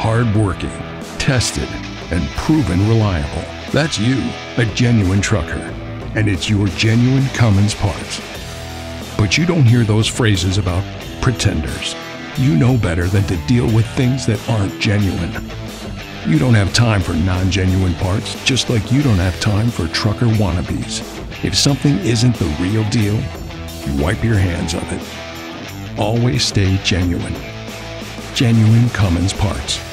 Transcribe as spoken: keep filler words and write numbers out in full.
hard-working, tested, and proven reliable. That's you, a genuine trucker. And it's your genuine Cummins parts. But you don't hear those phrases about pretenders. You know better than to deal with things that aren't genuine. You don't have time for non-genuine parts, just like you don't have time for trucker wannabes. If something isn't the real deal, you wipe your hands of it. Always stay genuine. Genuine Cummins parts.